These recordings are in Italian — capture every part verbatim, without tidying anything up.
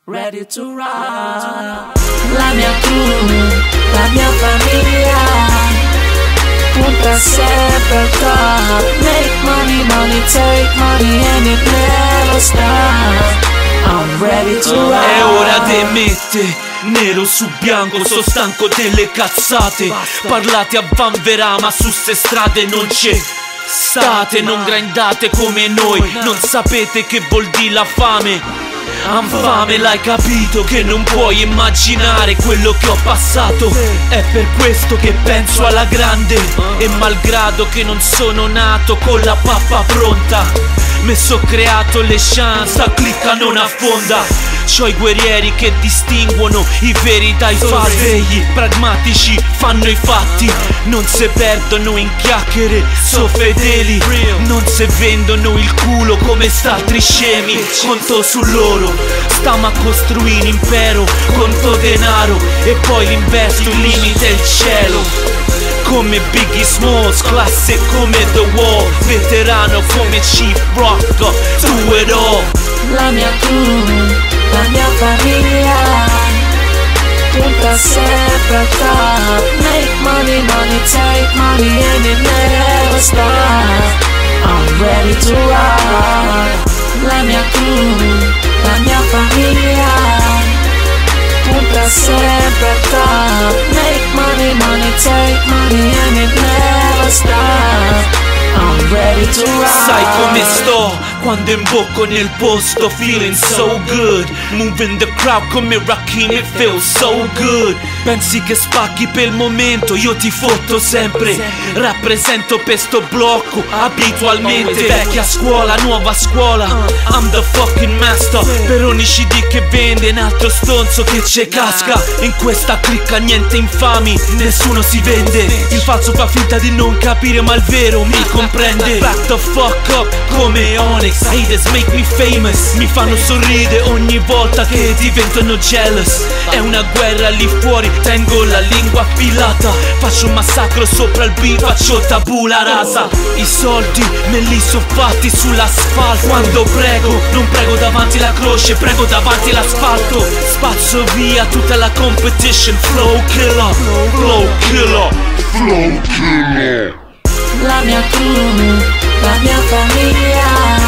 ready to ride. La mia crew, la mia famiglia, punta sempre al top. Make money, money, take money and it never stops. I'm ready to ride. È ora di mette nero su bianco, sto stanco delle cazzate. Parlate a vanverà ma su ste strade non c'è state. Non grindate come noi, non sapete che vuol dire la fame. Han fame, l'hai capito che non puoi immaginare quello che ho passato. È per questo che penso alla grande, e malgrado che non sono nato con la pappa pronta, mi so creato le chance, la clicca non affonda. C'ho i guerrieri che distinguono i veri dai falsi, pragmatici fanno i fatti, non se perdono in chiacchiere, so fedeli, non se vendono il culo come st'altri scemi. Conto su loro, stiamo a costruire un impero, conto denaro e poi l'investo, il limite è il cielo. Come Biggie Smalls, classe come The Wall, veterano come Chief Rock, do it all. La mia crew, la mia famiglia, punta sempre al top. Make money, money, take money and it never stops. I'm ready to ride. La mia crew, la mia famiglia, punta sempre al top. Make money, money, take money and it never stops. I'm ready to ride. Sai come sto quando imbocco nel posto, feeling so good, moving the crowd come Rakim, it feels so good. Pensi che spacchi per il momento, io ti fotto sempre, rappresento per sto blocco abitualmente. Vecchia scuola, nuova scuola, I'm the fucking master. Per ogni C D che vende un altro stonzo che c'è casca. In questa clicca niente infami, nessuno si vende. Il falso fa finta di non capire ma il vero mi comprende. Back the fuck up come Onyx, haters make me famous, mi fanno sorridere ogni volta che diventano jealous. È una guerra lì fuori, tengo la lingua affilata, faccio un massacro sopra il beat, faccio tabula rasa. I soldi me li so fatti sull'asfalto, quando prego non prego davanti la croce, prego davanti l'asfalto. Spazzo via tutta la competition, flow killer, flow killer, flow killer. La mia crew, la mia famiglia,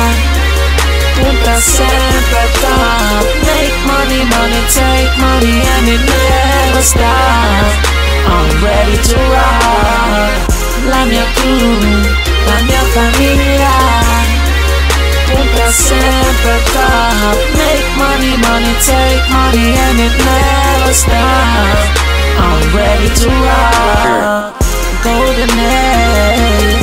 punta sempre al top. Make money, money, take money and it never stops. I'm ready to ride. La mia crew, la mia famiglia, punta sempre al top. Make money, money, take money and it never stops. I'm ready to ride. Golden age.